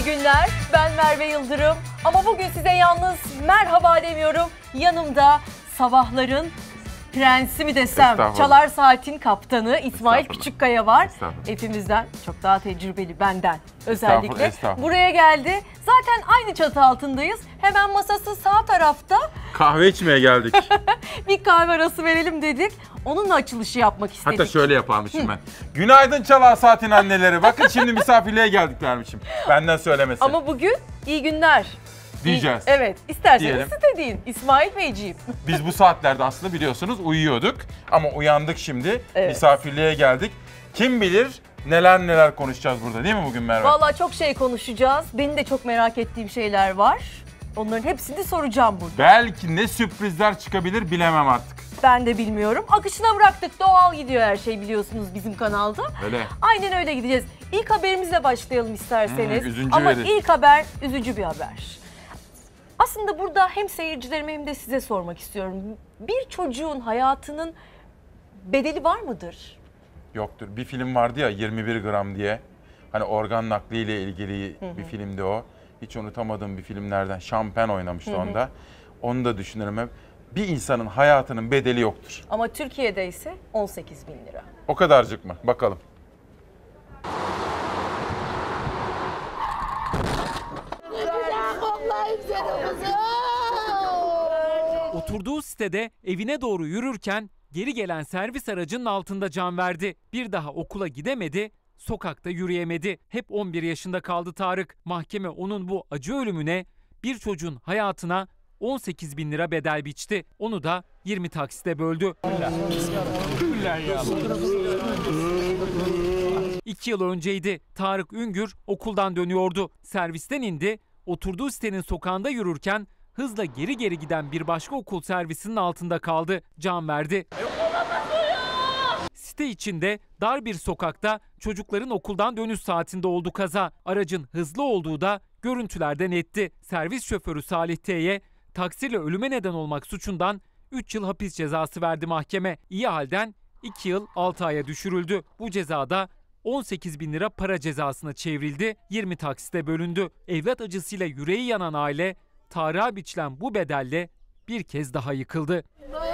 günler. Ben Merve Yıldırım. Ama bugün size yalnız merhaba demiyorum. Yanımda sabahların prensi mi desem, Çalar Saat'in kaptanı İsmail Küçükkaya var. Hepimizden çok daha tecrübeli, benden özellikle. Buraya geldi. Zaten aynı çatı altındayız. Hemen masası sağ tarafta. Kahve içmeye geldik. Bir kahve arası verelim dedik. Onunla açılışı yapmak istedik. Hatta şöyle yapalım şimdi. Günaydın Çalar Saat'in anneleri. Bakın şimdi misafirliğe geldik dermişim. Benden söylemesi. Ama bugün iyi günler diyeceğiz. Evet, isterseniz diyelim. siz de deyin İsmail Beyciğim. Biz bu saatlerde aslında biliyorsunuz uyuyorduk. Ama uyandık şimdi. Evet. Misafirliğe geldik. Kim bilir neler konuşacağız burada, değil mi bugün Merve? Vallahi çok şey konuşacağız. Benim de çok merak ettiğim şeyler var. Onların hepsini soracağım burada. Belki ne sürprizler çıkabilir bilemem artık. Ben de bilmiyorum. Akışına bıraktık. Doğal gidiyor her şey, biliyorsunuz bizim kanalda. Öyle. Aynen öyle gideceğiz. İlk haberimizle başlayalım isterseniz. Üzücü Ama verir. ilk haber üzücü bir haber. Aslında burada hem seyircilerime hem de size sormak istiyorum. Bir çocuğun hayatının bedeli var mıdır? Yoktur. Bir film vardı ya 21 gram diye. Hani organ nakliyle ilgili bir filmdi o. Hiç unutamadığım bir filmlerden. Şampen oynamıştı onda. Onu da düşünürüm hep. Bir insanın hayatının bedeli yoktur. Ama Türkiye'de ise 18 bin lira. O kadarcık mı? Bakalım. Oturduğu sitede evine doğru yürürken geri gelen servis aracının altında can verdi. Bir daha okula gidemedi, sokakta yürüyemedi. Hep 11 yaşında kaldı Tarık. Mahkeme onun bu acı ölümüne, bir çocuğun hayatına 18 bin lira bedel biçti. Onu da 20 taksite böldü. 2 yıl önceydi. Tarık Üngür okuldan dönüyordu. Servisten indi. Oturduğu sitenin sokağında yürürken hızla geri giden bir başka okul servisinin altında kaldı. Can verdi. Site içinde dar bir sokakta çocukların okuldan dönüş saatinde oldu kaza. Aracın hızlı olduğu da görüntülerde netti. Servis şoförü Salih T'ye taksiyle ölüme neden olmak suçundan 3 yıl hapis cezası verdi mahkeme. İyi halden 2 yıl 6 aya düşürüldü. Bu cezada 18 bin lira para cezasına çevrildi, 20 taksite bölündü. Evlat acısıyla yüreği yanan aile, Tarık'a biçilen bu bedelle bir kez daha yıkıldı.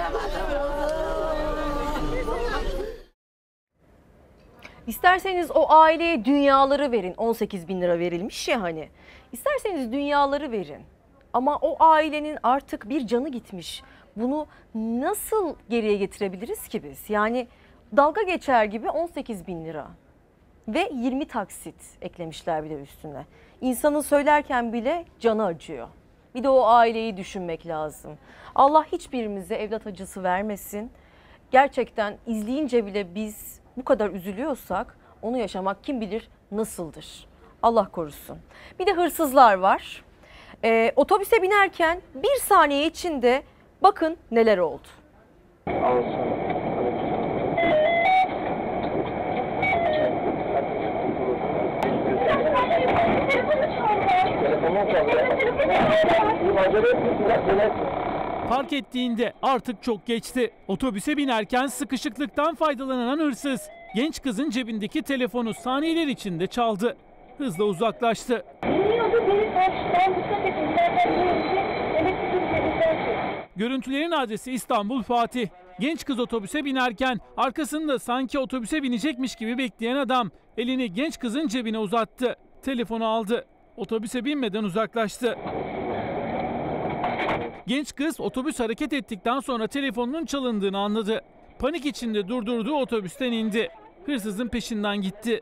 İsterseniz o aileye dünyaları verin. 18 bin lira verilmiş ya hani. İsterseniz dünyaları verin. Ama o ailenin artık bir canı gitmiş. Bunu nasıl geriye getirebiliriz ki biz? Yani dalga geçer gibi 18 bin lira. Ve 20 taksit eklemişler bir de üstüne. İnsanın söylerken bile canı acıyor. Bir de o aileyi düşünmek lazım. Allah hiçbirimize evlat acısı vermesin. Gerçekten izleyince bile biz bu kadar üzülüyorsak onu yaşamak kim bilir nasıldır. Allah korusun. Bir de hırsızlar var. Otobüse binerken bir saniye içinde bakın neler oldu. Fark ettiğinde artık çok geçti. Otobüse binerken sıkışıklıktan faydalanan hırsız genç kızın cebindeki telefonu saniyeler içinde çaldı. Hızla uzaklaştı. Görüntülerin adresi İstanbul Fatih. Genç kız otobüse binerken arkasında sanki otobüse binecekmiş gibi bekleyen adam elini genç kızın cebine uzattı. Telefonu aldı. Otobüse binmeden uzaklaştı. Genç kız otobüs hareket ettikten sonra telefonunun çalındığını anladı. Panik içinde durdurduğu otobüsten indi. Hırsızın peşinden gitti.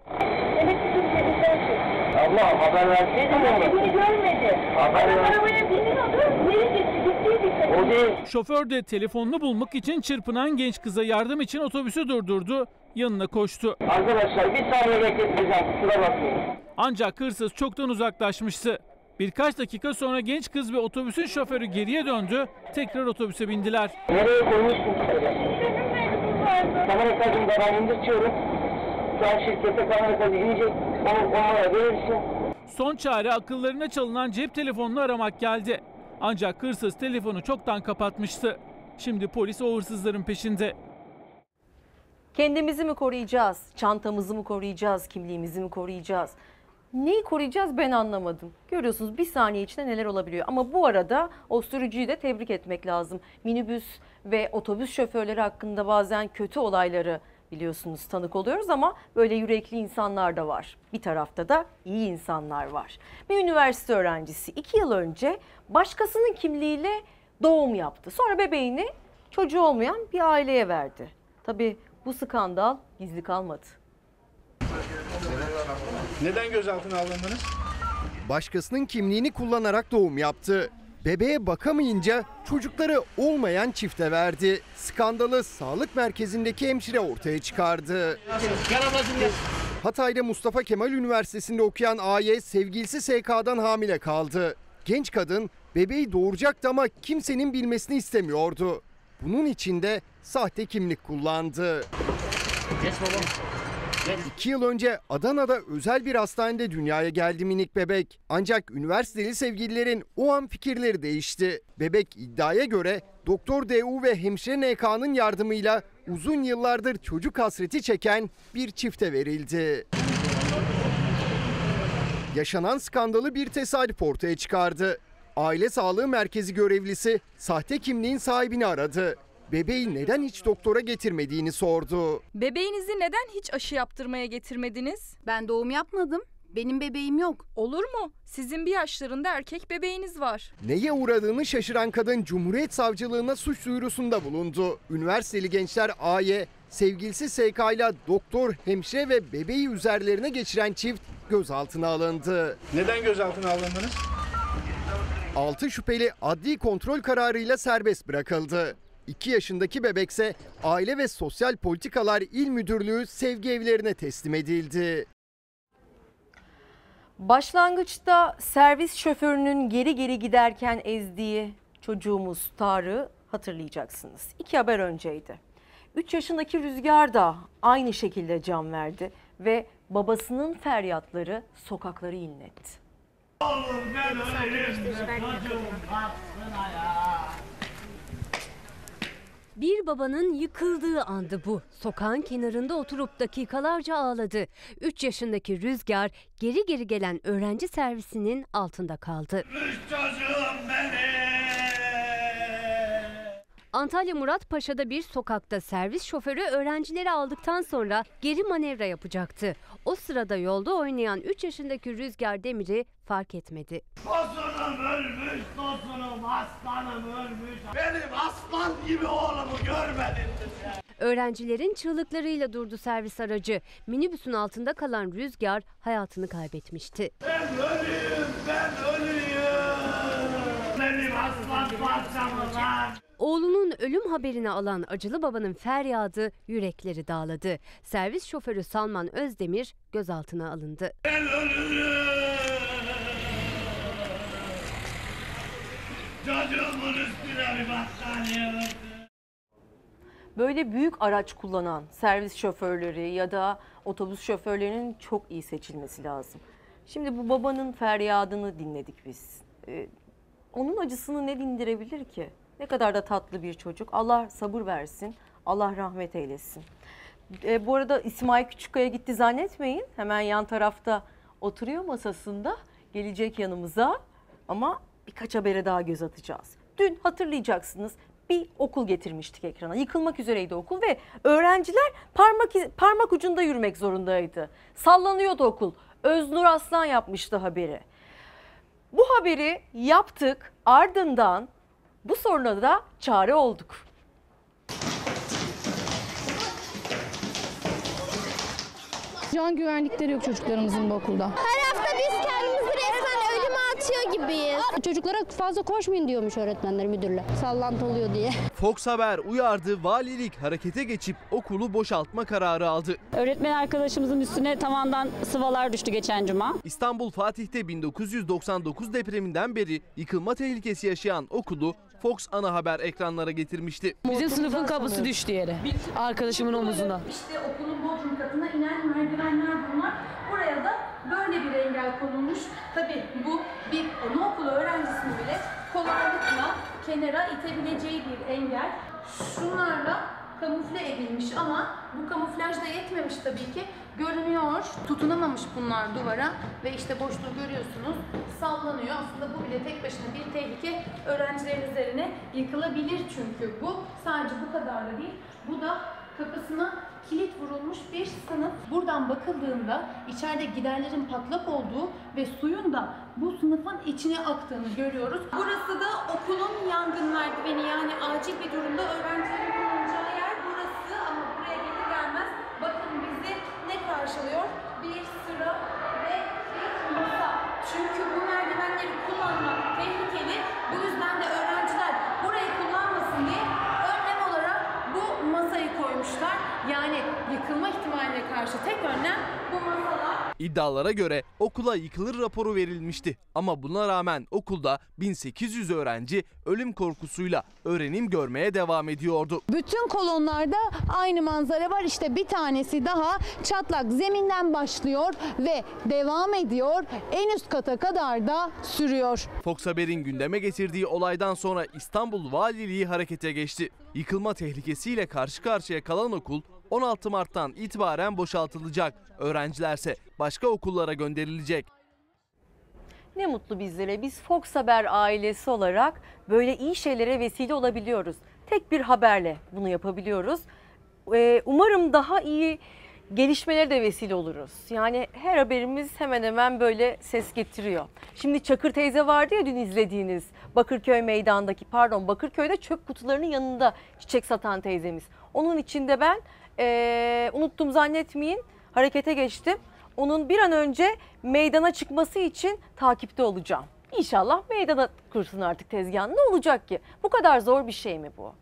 Allah haber verseydi mi? Beni görmedi. Arabaya biniyordu. Nereye o değil. Şoför de telefonunu bulmak için çırpınan genç kıza yardım için otobüsü durdurdu. Yanına koştu. Arkadaşlar bir saniye bekleteceğim. Kusura bakmayın. Ancak hırsız çoktan uzaklaşmıştı. Birkaç dakika sonra genç kız ve otobüsün şoförü geriye döndü. Tekrar otobüse bindiler. Nereye koymuşsun? Kamera kaydını da ben indiriyorum. Şu an şirkete kamera kaydı inecek. Onlara verirsin. Son çare akıllarına çalınan cep telefonunu aramak geldi. Ancak hırsız telefonu çoktan kapatmıştı. Şimdi polis o hırsızların peşinde. Kendimizi mi koruyacağız? Çantamızı mı koruyacağız? Kimliğimizi mi koruyacağız? Neyi koruyacağız ben anlamadım. Görüyorsunuz bir saniye içinde neler olabiliyor. Ama bu arada o sürücüyü de tebrik etmek lazım. Minibüs ve otobüs şoförleri hakkında bazen kötü olayları biliyorsunuz tanık oluyoruz ama böyle yürekli insanlar da var. Bir tarafta da iyi insanlar var. Bir üniversite öğrencisi 2 yıl önce başkasının kimliğiyle doğum yaptı. Sonra bebeğini çocuğu olmayan bir aileye verdi. Tabii bu skandal gizli kalmadı. Neden gözaltına alındınız? Başkasının kimliğini kullanarak doğum yaptı. Bebeğe bakamayınca çocukları olmayan çifte verdi. Skandalı sağlık merkezindeki hemşire ortaya çıkardı. Hatay'da Mustafa Kemal Üniversitesi'nde okuyan A'ye sevgilisi SK'dan hamile kaldı. Genç kadın bebeği doğuracaktı ama kimsenin bilmesini istemiyordu. Bunun için de sahte kimlik kullandı. 2 yıl önce Adana'da özel bir hastanede dünyaya geldi minik bebek. Ancak üniversiteli sevgililerin o an fikirleri değişti. Bebek iddiaya göre Doktor DU ve hemşire NK'nın yardımıyla uzun yıllardır çocuk hasreti çeken bir çifte verildi. Yaşanan skandalı bir tesadüf ortaya çıkardı. Aile Sağlığı Merkezi görevlisi sahte kimliğin sahibini aradı. Bebeği neden hiç doktora getirmediğini sordu. Bebeğinizi neden hiç aşı yaptırmaya getirmediniz? Ben doğum yapmadım. Benim bebeğim yok. Olur mu? Sizin bir yaşlarında erkek bebeğiniz var. Neye uğradığını şaşıran kadın Cumhuriyet Savcılığına suç duyurusunda bulundu. Üniversiteli gençler A'ye sevgilisi SK ile doktor, hemşire ve bebeği üzerlerine geçiren çift gözaltına alındı. Neden gözaltına alındınız? 6 şüpheli adli kontrol kararıyla serbest bırakıldı. 2 yaşındaki bebekse Aile ve Sosyal Politikalar İl Müdürlüğü sevgi evlerine teslim edildi. Başlangıçta servis şoförünün geri geri giderken ezdiği çocuğumuz Tarık'ı hatırlayacaksınız. 2 haber önceydi. 3 yaşındaki Rüzgar da aynı şekilde can verdi ve babasının feryatları sokakları inletti. Bir babanın yıkıldığı andı bu. Sokağın kenarında oturup dakikalarca ağladı. 3 yaşındaki Rüzgar geri geri gelen öğrenci servisinin altında kaldı. Çocuğum benim. Antalya Muratpaşa'da bir sokakta servis şoförü öğrencileri aldıktan sonra geri manevra yapacaktı. O sırada yolda oynayan 3 yaşındaki Rüzgar Demir'i fark etmedi. Tosunum ölmüş, tosunum, aslanım ölmüş. Benim aslan gibi oğlumu görmedin mi sen? Öğrencilerin çığlıklarıyla durdu servis aracı. Minibüsün altında kalan Rüzgar hayatını kaybetmişti. Ben ölüyüm, ben ölüyüm. Benim aslan parçamı var. Oğlunun ölüm haberini alan acılı babanın feryadı yürekleri dağladı. Servis şoförü Salman Özdemir gözaltına alındı. Ben ölürüm. Çocuğumun üstüne bir battaniye örtün. Böyle büyük araç kullanan servis şoförleri ya da otobüs şoförlerinin çok iyi seçilmesi lazım. Şimdi bu babanın feryadını dinledik biz. Onun acısını ne dindirebilir ki? Ne kadar da tatlı bir çocuk. Allah sabır versin. Allah rahmet eylesin. Bu arada İsmail Küçükkaya gitti zannetmeyin. Hemen yan tarafta oturuyor masasında. Gelecek yanımıza ama birkaç habere daha göz atacağız. Dün hatırlayacaksınız bir okul getirmiştik ekrana. Yıkılmak üzereydi okul ve öğrenciler parmak ucunda yürümek zorundaydı. Sallanıyordu okul. Öznur Aslan yapmıştı haberi. Bu haberi yaptık, ardından bu soruna da çare olduk. Can güvenlikleri yok çocuklarımızın bu okulda. Her hafta biz kendimizi resmen ölüme atıyor gibiyiz. Çocuklara fazla koşmayın diyormuş öğretmenler, müdürler. Sallantı oluyor diye. Fox Haber uyardı, valilik harekete geçip okulu boşaltma kararı aldı. Öğretmen arkadaşımızın üstüne tavandan sıvalar düştü geçen cuma. İstanbul Fatih'te 1999 depreminden beri yıkılma tehlikesi yaşayan okulu Fox Ana Haber ekranlara getirmişti. Bizim sınıfın kapısı düştü yere. Arkadaşımın omuzuna. İşte okulun bodrum katına inen merdivenler bunlar. Buraya da böyle bir engel konulmuş. Tabii bu bir anaokulu öğrencisini bile kolaylıkla kenara itebileceği bir engel. Şunlarla kamufle edilmiş ama bu kamuflaj da yetmemiş tabii ki. Görünüyor, tutunamamış bunlar duvara ve işte boşluğu görüyorsunuz, sallanıyor. Aslında bu bile tek başına bir tehlike, öğrencilerin üzerine yıkılabilir çünkü bu. Sadece bu kadar da değil, bu da kapısına kilit vurulmuş bir sınıf. Buradan bakıldığında içeride giderlerin patlak olduğu ve suyun da bu sınıfın içine aktığını görüyoruz. Burası da okulun yangın merdiveni, yani acil bir durumda öğrencilerin bulunacağı yer burası ama buraya gelir gelmez bakın bizi ne karşılıyor? Bir sıra ve bir masa. Çünkü bu merdivenleri kullanmak tehlikeli. Bu yüzden de öğrenciler burayı kullanmasın diye önlem olarak bu masayı koymuşlar. Yani yıkılma ihtimaline karşı tek önlem bu masalar. İddialara göre okula yıkılır raporu verilmişti. Ama buna rağmen okulda 1800 öğrenci ölüm korkusuyla öğrenim görmeye devam ediyordu. Bütün kolonlarda aynı manzara var. İşte bir tanesi daha çatlak zeminden başlıyor ve devam ediyor. En üst kata kadar da sürüyor. Fox Haber'in gündeme getirdiği olaydan sonra İstanbul Valiliği harekete geçti. Yıkılma tehlikesiyle karşı karşıya kalan okul 16 Mart'tan itibaren boşaltılacak. Öğrencilerse başka okullara gönderilecek. Ne mutlu bizlere. Biz Fox Haber ailesi olarak böyle iyi şeylere vesile olabiliyoruz. Tek bir haberle bunu yapabiliyoruz. Umarım daha iyi gelişmelere de vesile oluruz. Yani her haberimiz hemen hemen böyle ses getiriyor. Şimdi Çakır teyze vardı ya dün izlediğiniz Bakırköy meydandaki, Bakırköy'de çöp kutularının yanında çiçek satan teyzemiz. Onun içinde ben unuttum zannetmeyin, harekete geçtim. Onun bir an önce meydana çıkması için takipte olacağım. İnşallah meydana kursun artık tezgahını. Ne olacak ki? Bu kadar zor bir şey mi bu?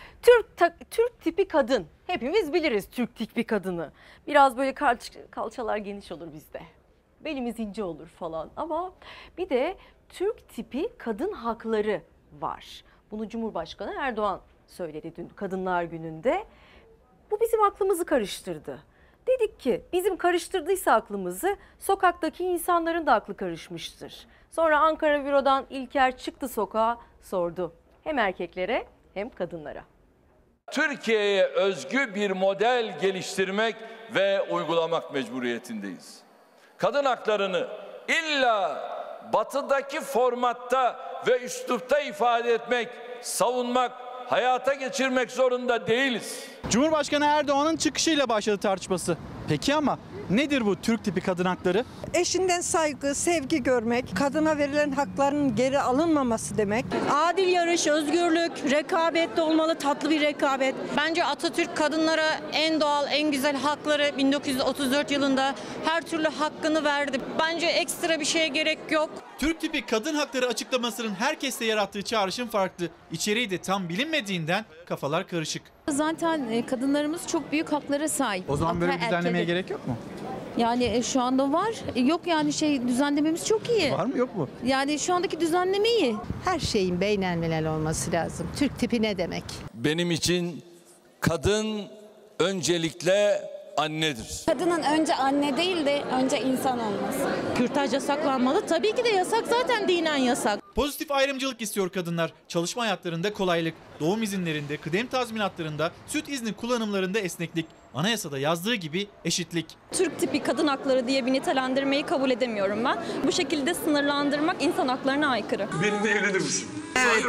Türk tipi kadın. Hepimiz biliriz Türk tipi kadını. Biraz böyle kalçalar geniş olur bizde. Belimiz ince olur falan. Ama bir de Türk tipi kadın hakları var. Bunu Cumhurbaşkanı Erdoğan söyledi dün Kadınlar Günü'nde. Bu bizim aklımızı karıştırdı. Dedik ki bizim karıştırdıysa aklımızı sokaktaki insanların da aklı karışmıştır. Sonra Ankara Büro'dan İlker çıktı sokağa, sordu. Hem erkeklere hem kadınlara. Türkiye'ye özgü bir model geliştirmek ve uygulamak mecburiyetindeyiz. Kadın haklarını illa batıdaki formatta ve üslupta ifade etmek, savunmak, hayata geçirmek zorunda değiliz. Cumhurbaşkanı Erdoğan'ın çıkışıyla başladı tartışması. Peki ama nedir bu Türk tipi kadın hakları? Eşinden saygı, sevgi görmek, kadına verilen hakların geri alınmaması demek. Adil yarış, özgürlük, rekabet de olmalı, tatlı bir rekabet. Bence Atatürk kadınlara en doğal, en güzel hakları 1934 yılında her türlü hakkını verdi. Bence ekstra bir şeye gerek yok. Türk tipi kadın hakları açıklamasının herkeste yarattığı çağrışım farklı. İçeriği de tam bilinmediğinden kafalar karışık. Zaten kadınlarımız çok büyük haklara sahip. O zaman böyle bir düzenlemeye gerek yok mu? Yani şu anda var. Yok yani düzenlememiz çok iyi. Var mı yok mu? Yani şu andaki düzenleme iyi. Her şeyin beynelmilel olması lazım. Türk tipi ne demek? Benim için kadın öncelikle annedir. Kadının önce anne değil de önce insan olması. Kürtaj yasaklanmalı. Tabii ki de yasak, zaten dinen yasak. Pozitif ayrımcılık istiyor kadınlar. Çalışma hayatlarında kolaylık, doğum izinlerinde, kıdem tazminatlarında, süt izni kullanımlarında esneklik. Anayasada yazdığı gibi eşitlik. Türk tipi kadın hakları diye bir nitelendirmeyi kabul edemiyorum ben. Bu şekilde sınırlandırmak insan haklarına aykırı. Benimle evlenir misin? Evet.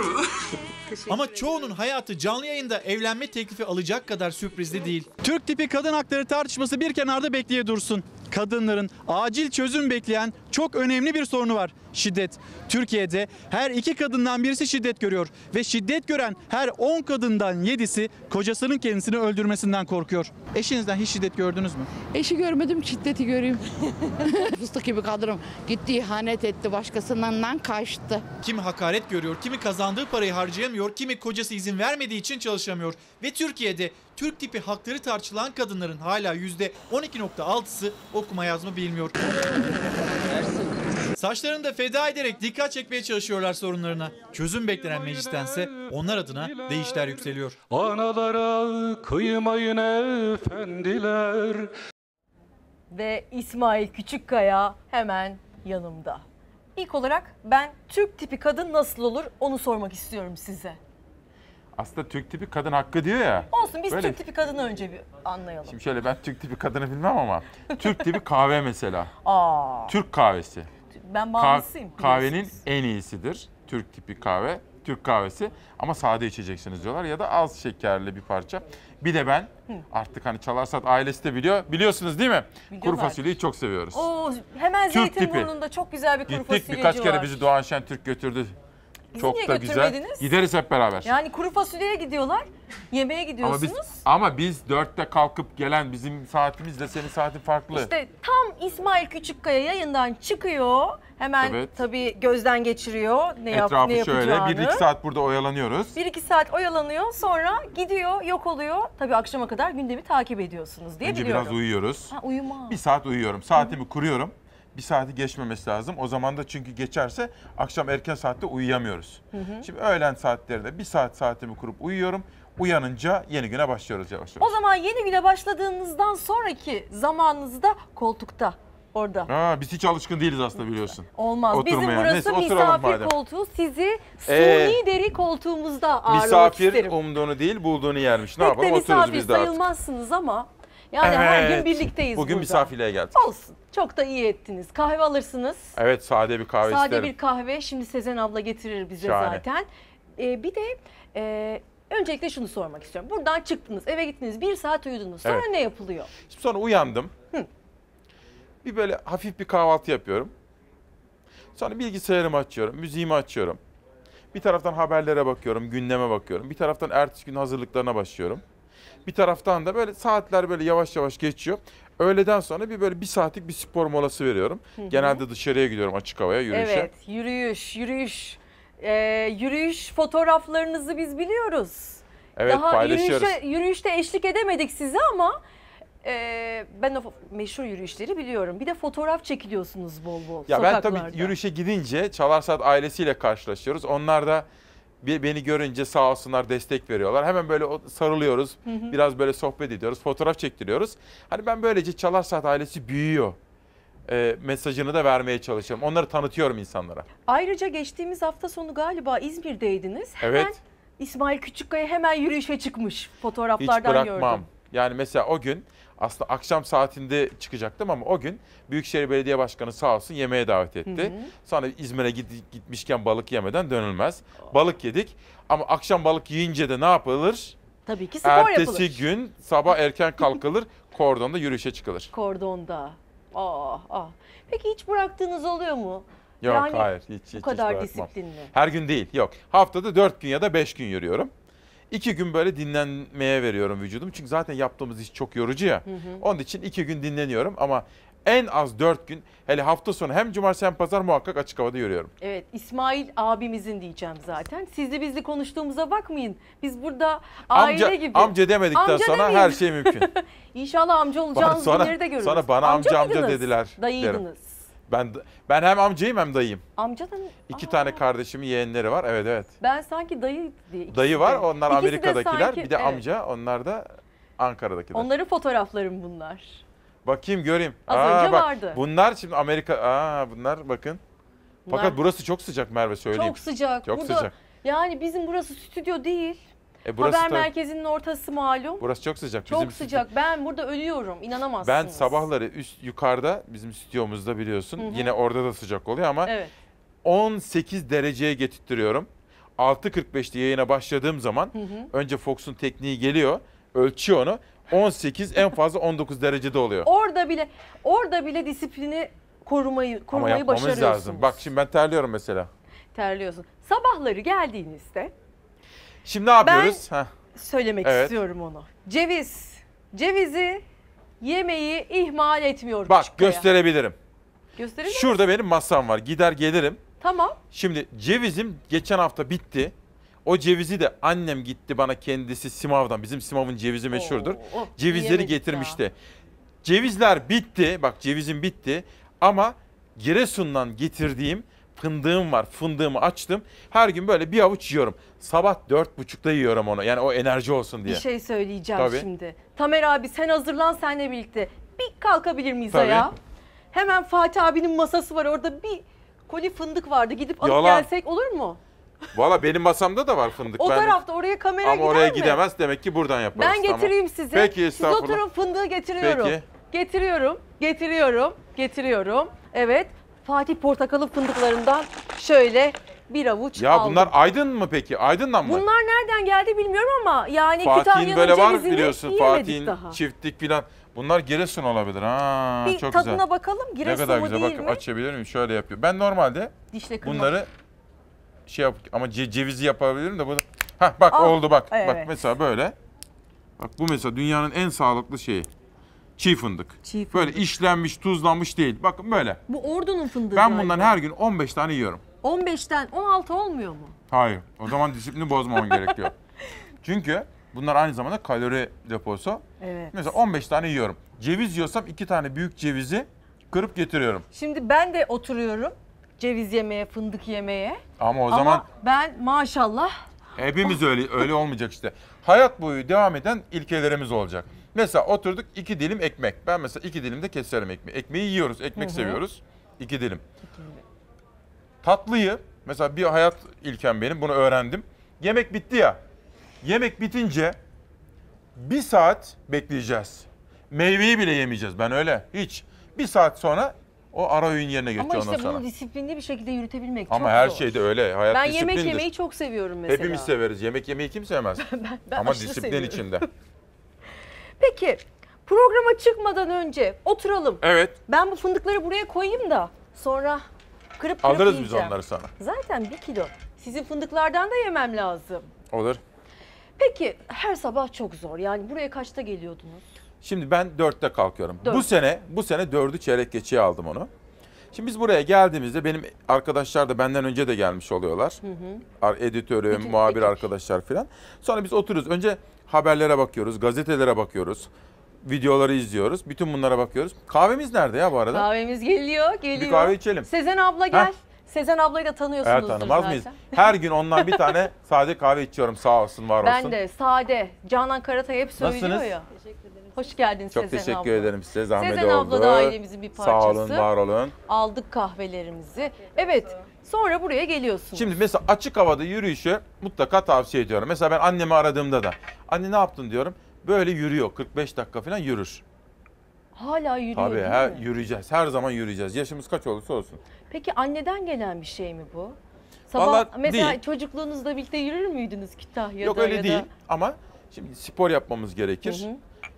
Ama çoğunun hayatı canlı yayında evlenme teklifi alacak kadar sürprizli değil. Türk tipi kadın hakları tartışması bir kenarda bekleye dursun. Kadınların acil çözüm bekleyen çok önemli bir sorunu var. Şiddet. Türkiye'de her 2 kadından birisi şiddet görüyor. Ve şiddet gören her 10 kadından 7'si kocasının kendisini öldürmesinden korkuyor. Eşinizden hiç şiddet gördünüz mü? Eşi görmedim, şiddeti göreyim. Fıstık gibi kadınım. Gitti, ihanet etti, başkasından kaçtı. Kimi hakaret görüyor, kimi kazandığı parayı harcayamıyor, kimi kocası izin vermediği için çalışamıyor. Ve Türkiye'de Türk tipi hakları tartışılan kadınların hala %12.6'sı okuma yazma bilmiyor. Saçlarını da feda ederek dikkat çekmeye çalışıyorlar sorunlarına. Çözüm beklenen meclistense onlar adına deyişler yükseliyor. Analara kıymayın efendiler. Ve İsmail Küçükkaya hemen yanımda. İlk olarak ben Türk tipi kadın nasıl olur onu sormak istiyorum size. Aslında Türk tipi kadın hakkı diyor ya. Olsun biz böyle. Türk tipi kadını önce bir anlayalım. Şimdi şöyle ben Türk tipi kadını bilmem ama Türk tipi kahve mesela. Aa. Türk kahvesi. Ben bağımlısıyım. Kahvenin en iyisidir. Türk tipi kahve, Türk kahvesi ama sade içeceksiniz diyorlar ya da az şekerli bir parça. Bir de ben artık hani Çalar Saat ailesi de biliyorsunuz değil mi? Kuru fasulyeyi çok seviyoruz. Oo, hemen Türk Zeytinburnu'nda çok güzel bir kuru Gittik fasulyeci birkaç kere var. bizi Doğan Şen Türk götürdü. Bizi niye çok da güzel. götürmediniz? Gideriz hep beraber. Yani kuru fasulyeye gidiyorlar, yemeğe gidiyorsunuz. Ama biz 4'te kalkıp gelen bizim saatimizle senin saatin farklı. İşte tam İsmail Küçükkaya yayından çıkıyor. Hemen tabii gözden geçiriyor ne Etrafı yapacağını. şöyle 1-2 saat burada oyalanıyoruz. 1-2 saat oyalanıyor, sonra gidiyor, yok oluyor. Tabii akşama kadar gündemi takip ediyorsunuz diye biliyorum. Önce biraz uyuyoruz. Uyuma. 1 saat uyuyorum. Saatimi kuruyorum. 1 saati geçmemesi lazım. O zaman da çünkü geçerse akşam erken saatte uyuyamıyoruz. Şimdi öğlen saatlerinde 1 saat saatimi kurup uyuyorum. Uyanınca yeni güne başlıyoruz yavaş yavaş. O zaman yeni güne başladığınızdan sonraki zamanınızda koltukta. Orada. Biz hiç alışkın değiliz aslında biliyorsun. Olmaz. Oturmaya. Bizim burası Neyse, misafir koltuğu. Sizi suni deri koltuğumuzda ağırlamak misafir isterim. umduğunu değil bulduğunu yermiş. Ne Pek yapalım de otururuz biz de artık. sayılmazsınız ama yani her gün birlikteyiz Bugün burada. misafirliğe geldik. Olsun. Çok da iyi ettiniz. Kahve alırsınız. Evet sade bir kahve sade isterim. Sade bir kahve. Şimdi Sezen abla getirir bize Şahane. zaten. Bir de öncelikle şunu sormak istiyorum. Buradan çıktınız, eve gittiniz, 1 saat uyudunuz. Sonra ne yapılıyor? Şimdi sonra uyandım. Bir böyle hafif bir kahvaltı yapıyorum. Sonra bilgisayarımı açıyorum, müziğimi açıyorum. Bir taraftan haberlere bakıyorum, gündeme bakıyorum. Bir taraftan ertesi gün hazırlıklarına başlıyorum. Bir taraftan da böyle saatler böyle yavaş yavaş geçiyor. Öğleden sonra böyle 1 saatlik bir spor molası veriyorum. Genelde dışarıya gidiyorum açık havaya yürüyüşe. Evet, yürüyüş. Yürüyüş fotoğraflarınızı biz biliyoruz. Evet, daha paylaşıyoruz. Yürüyüşte eşlik edemedik size ama ben o meşhur yürüyüşleri biliyorum. Bir de fotoğraf çekiliyorsunuz bol bol ya sokaklarda. Ben tabii yürüyüşe gidince Çalar Saat ailesiyle karşılaşıyoruz. Onlar da beni görünce sağ olsunlar destek veriyorlar. Hemen böyle sarılıyoruz. Biraz böyle sohbet ediyoruz. Fotoğraf çektiriyoruz. Hani ben böylece Çalar Saat ailesi büyüyor. Mesajını da vermeye çalışıyorum. Onları tanıtıyorum insanlara. Ayrıca geçtiğimiz hafta sonu galiba İzmir'deydiniz. Evet. Hemen İsmail Küçükkaya hemen yürüyüşe çıkmış. Fotoğraflardan gördüm. Hiç bırakmam. Gördüm. Yani mesela o gün aslında akşam saatinde çıkacaktım ama o gün Büyükşehir Belediye Başkanı sağ olsun yemeğe davet etti. Sonra İzmir'e gitmişken balık yemeden dönülmez. Balık yedik ama akşam balık yiyince de ne yapılır? Tabii ki spor yapılır. Ertesi gün sabah erken kalkılır, kordonda yürüyüşe çıkılır. Kordonda. Peki hiç bıraktığınız oluyor mu? Yok yani, hayır hiç bu kadar bırakmam. disiplinli. Her gün değil yok. Haftada 4 gün ya da 5 gün yürüyorum. 2 gün böyle dinlenmeye veriyorum vücudum. Çünkü zaten yaptığımız iş çok yorucu ya. Onun için 2 gün dinleniyorum ama en az 4 gün hele hafta sonu hem cumartesi hem pazar muhakkak açık havada yürüyorum. Evet İsmail abimizin diyeceğim zaten. Sizli bizli konuştuğumuza bakmayın. Biz burada aile gibi. Amca demedikten sonra demeyin. her şey mümkün. İnşallah amca olacağınız günleri de görürüz. Sonra bana amca dediler. Dayıydınız. Ben hem amcayım hem dayıyım. Amcadan 2 tane kardeşimin yeğenleri var. Evet. Ben sanki dayı diye. Dayı var. Onlar İkisi Amerika'dakiler. sanki, bir de amca. Onlar da Ankara'dakiler. Onların fotoğraflarım bunlar. Bakayım göreyim. Az önce vardı. Bunlar şimdi Amerika. Bunlar bakın. Fakat burası çok sıcak Merve söyleyeyim. Çok sıcak. Çok burada, sıcak. Yani bizim burası stüdyo değil. Burası Haber merkezinin ortası malum. Burası çok sıcak. Çok sıcak. Ben burada ölüyorum. İnanamazsınız. Ben sabahları yukarıda bizim stüdyomuzda biliyorsun. Yine orada da sıcak oluyor ama 18 dereceye getirtiyorum. 6.45'te yayına başladığım zaman önce Fox'un tekniği geliyor. Ölçüyor onu. 18 en fazla 19 derecede oluyor. Orada bile disiplini korumayı başarıyorsunuz. Lazım. Bak şimdi ben terliyorum mesela. Terliyorsun. Sabahları geldiğinizde şimdi ne yapıyoruz? Ben söylemek istiyorum onu. Cevizi yemeği ihmal etmiyor. Bak gösterebilirim. Gösterebilir misin? Şurada benim masam var. Gider gelirim. Tamam. Şimdi cevizim geçen hafta bitti. O cevizi de annem gitti bana kendisi Simav'dan. Bizim Simav'ın cevizi meşhurdur. Cevizleri getirmişti. Ya. Cevizler bitti. Bak cevizim bitti. Ama Giresun'dan getirdiğim fındığım var. Fındığımı açtım. Her gün böyle bir avuç yiyorum. Sabah 4.30'da yiyorum onu. Yani o enerji olsun diye. Bir şey söyleyeceğim şimdi. Tamer abi sen hazırlan seninle birlikte. Bir kalkabilir miyiz ayağa? Hemen Fatih abinin masası var. Orada bir koli fındık vardı. Gidip alıp gelsek olur mu? Valla benim masamda da var fındık. O tarafta oraya kamera ama gider oraya mi? gidemez, demek ki buradan yaparız. Ben getireyim size. Peki, siz estağfurullah. oturun, fındığı getiriyorum. Peki. Getiriyorum. Evet, Fatih Portakal'ın fındıklarından şöyle bir avuç Ya aldım. bunlar Aydın mı peki? Aydın'dan mı? Bunlar nereden geldi bilmiyorum ama yani Fatih'in Kütahya'nın böyle var cevizini biliyorsun. yiyemedik Fatih'in daha. çiftlik filan. Bunlar Giresun olabilir. Ha, Bir çok tadına güzel. bakalım. Ne Giresun kadar mu güzel. değil Bakın mi? açabilir miyim? Şöyle yapıyor. Ben normalde Dişle kırmak. bunları şey yap ama cevizi yapabilirim de bu. Hah bak Al. oldu bak. Evet. Bak mesela böyle. Bak bu mesela dünyanın en sağlıklı şeyi. Çiğ fındık. Böyle işlenmiş, tuzlanmış değil. Bakın böyle. Bu Ordu'nun fındığı. Ben galiba. bundan her gün 15 tane yiyorum. 15'ten 16 olmuyor mu? Hayır. O zaman disiplini bozmaman gerekiyor. Çünkü bunlar aynı zamanda kalori deposu. Evet. Mesela 15 tane yiyorum. Ceviz yiyorsam 2 tane büyük cevizi kırıp getiriyorum. Şimdi ben de oturuyorum ceviz yemeye, fındık yemeye. Ama o zaman ben maşallah hepimiz öyle olmayacak işte. Hayat boyu devam eden ilkelerimiz olacak. Mesela oturduk 2 dilim ekmek. Ben mesela 2 dilim de keserim ekmeği. Ekmeği yiyoruz, ekmek seviyoruz. 2 dilim. Tatlıyı mesela bir hayat ilkem benim, bunu öğrendim. Yemek bitti ya. Yemek bitince 1 saat bekleyeceğiz. Meyveyi bile yemeyeceğiz. Ben öyle hiç. 1 saat sonra o ara öğün yerine geçiyor ama ondan işte sonra. bunu disiplinli bir şekilde yürütebilmek Ama çok her zor. şeyde öyle. Hayat ben disiplindir. yemek yemeyi çok seviyorum mesela. Hepimiz severiz. Yemek yemeyi kim sevmez? ben ama aşırı disiplin seviyorum. içinde. Peki programa çıkmadan önce oturalım. Evet. Ben bu fındıkları buraya koyayım da sonra kırıp Alırız biz yiyeceğim. onları sana. Zaten 1 kilo. Sizin fındıklardan da yemem lazım. Olur. Peki her sabah çok zor. Yani buraya kaçta geliyordunuz? Şimdi ben 4'te kalkıyorum. 4. Bu sene 4'ü çeyrek geçeye aldım onu. Şimdi biz buraya geldiğimizde benim arkadaşlar da benden önce de gelmiş oluyorlar. Editörüm, muhabir arkadaşlar falan. Sonra biz oturuyoruz. Önce haberlere bakıyoruz, gazetelere bakıyoruz. Videoları izliyoruz. Bütün bunlara bakıyoruz. Kahvemiz nerede ya bu arada? Kahvemiz geliyor. Bir kahve içelim. Sezen abla gel. Heh. Sezen ablayı da tanıyorsunuzdur Evet, tanımaz zaten. mıyız? Her gün ondan bir tane sade kahve içiyorum. Sağ olsun, var olsun. Ben de sade. Canan Karatay hep söylüyor Nasılsınız? ya. Hoş geldin Çok Sezen abla. teşekkür ederim size. Zahmet oldu. Sezen abla da ailemizin bir parçası. Sağ olun, var olun. Aldık kahvelerimizi. Evet. Sonra buraya geliyorsunuz. Şimdi mesela açık havada yürüyüşü mutlaka tavsiye ediyorum. Mesela ben annemi aradığımda da anne ne yaptın diyorum. Böyle yürüyor. 45 dakika falan yürür. Hala yürüyor Tabii değil mi? yürüyeceğiz. Her zaman yürüyeceğiz. Yaşımız kaç olursa olsun. Peki anneden gelen bir şey mi bu? Sabah Vallahi mesela değil. çocukluğunuzda birlikte yürür müydünüz Kütahya'da? Yok öyle ya değil da? ama şimdi spor yapmamız gerekir.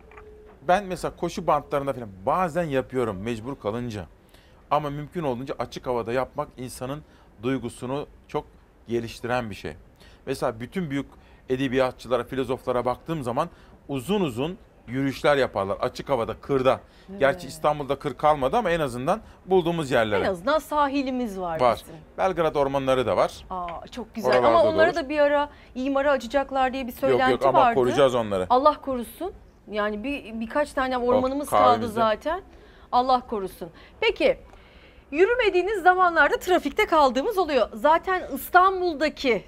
Ben mesela koşu bantlarında falan bazen yapıyorum mecbur kalınca. Ama mümkün olduğunca açık havada yapmak insanın duygusunu çok geliştiren bir şey. Mesela bütün büyük edebiyatçılara, filozoflara baktığım zaman uzun uzun yürüyüşler yaparlar açık havada, kırda. Evet. Gerçi İstanbul'da kır kalmadı ama en azından bulduğumuz yerlere. En azından sahilimiz var bizim. Belgrad ormanları da var. Çok güzel. Oralarda ama onları olur. da bir ara imara açacaklar diye bir söylenti yok ama vardı. koruyacağız onları. Allah korusun. Yani birkaç tane ormanımız kaldı zaten. Allah korusun. Peki yürümediğiniz zamanlarda trafikte kaldığımız oluyor. Zaten İstanbul'daki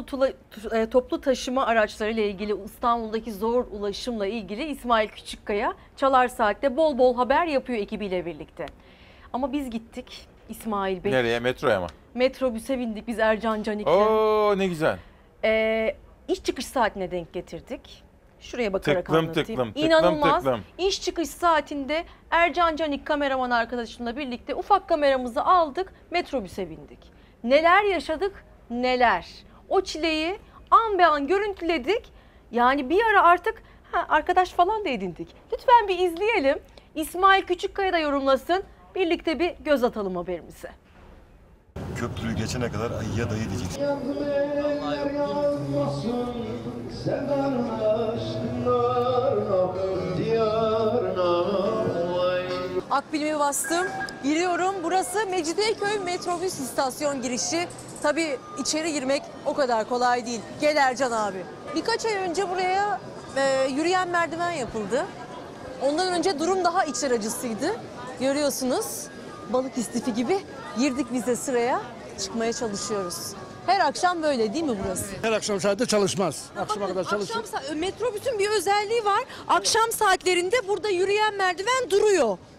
toplu taşıma araçlarıyla ilgili, İstanbul'daki zor ulaşımla ilgili İsmail Küçükkaya Çalar Saat'te bol bol haber yapıyor ekibiyle birlikte. Ama biz gittik İsmail Bey. Nereye? Metroya mı? Metrobüse bindik biz Ercan Canik'le. Oo ne güzel. İş çıkış saatine denk getirdik. Şuraya bakarak tıklım, anlatayım. tıklım, İnanılmaz. tıklım. İş çıkış saatinde Ercan Canik kameraman arkadaşımla birlikte ufak kameramızı aldık, metrobüse bindik. Neler yaşadık, neler. O çileyi an be an görüntüledik. Yani bir ara artık arkadaş falan da edindik. Lütfen bir izleyelim. İsmail Küçükkaya da yorumlasın. Birlikte bir göz atalım haberimize. Köprüyü geçene kadar ayıya dayı diyeceksin. Akbilimi bastım. Giriyorum. Burası Mecidiyeköy metrobüs istasyon girişi. Tabii içeri girmek o kadar kolay değil. Gel Ercan abi. Birkaç ay önce buraya yürüyen merdiven yapıldı. Ondan önce durum daha içler acısıydı. Görüyorsunuz. Balık istifi gibi girdik biz de sıraya. Çıkmaya çalışıyoruz. Her akşam böyle değil mi burası? Her akşam saatte çalışmaz. Akşama kadar çalışır. Metrobüsün bir özelliği var. Akşam saatlerinde burada yürüyen merdiven duruyor.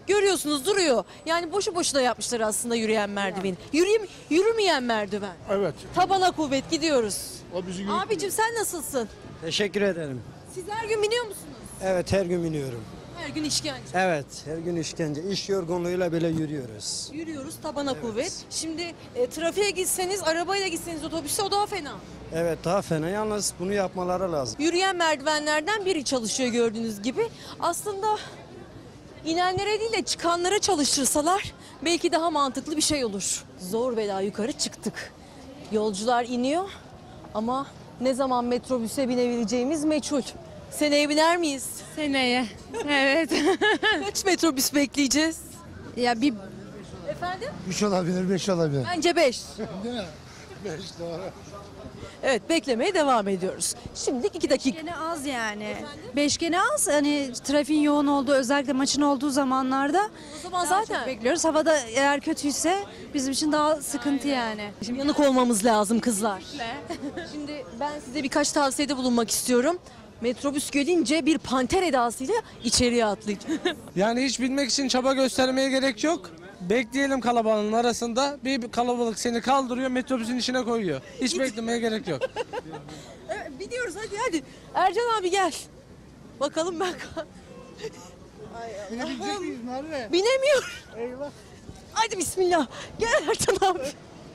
Görüyorsunuz duruyor. Yani boşu boşuna yapmışlar aslında yürüyen merdiveni. Yürümeyen merdiven. Evet. Tabana kuvvet gidiyoruz. O bizi Abicim sen nasılsın? Teşekkür ederim. Siz her gün biniyor musunuz? Evet, her gün biniyorum. Her gün işkence. Evet, her gün işkence. İş yorgunluğuyla bile yürüyoruz. Yürüyoruz tabana kuvvet. Şimdi trafiğe gitseniz, arabayla gitseniz otobüse o daha fena. Evet, daha fena. Yalnız bunu yapmaları lazım. Yürüyen merdivenlerden biri çalışıyor gördüğünüz gibi. Aslında inenlere değil de çıkanlara çalıştırsalar belki daha mantıklı bir şey olur. Zor bela yukarı çıktık. Yolcular iniyor ama ne zaman metrobüse binebileceğimiz meçhul. Seneye biner miyiz? Seneye. Evet. Kaç metrobüs bekleyeceğiz? Ya bir Efendim? 3 olabilir, 5 olabilir. Bence 5. Değil mi? 5 doğru. Evet, beklemeye devam ediyoruz. Şimdilik 2 dakika. gene az yani. 5 gene az. Hani trafiğin yoğun olduğu, özellikle maçın olduğu zamanlarda O zaman zaten bekliyoruz. Havada eğer kötüyse bizim için daha sıkıntı yani. şimdi yanık olmamız lazım kızlar. Şimdi ben size birkaç tavsiyede bulunmak istiyorum. Metrobüs gelince bir panter edasıyla içeriye atlayacağım. Yani hiç bilmek için çaba göstermeye gerek yok. Bekleyelim kalabalığın arasında. Bir kalabalık seni kaldırıyor, metrobüsün içine koyuyor. Hiç beklemeye gerek yok. Evet, biliyoruz hadi. Ercan abi gel. Bakalım ben... Binebilecek miyiz Merve? Binemiyorum. Eyvah. Hadi bismillah. Gel Ercan abi.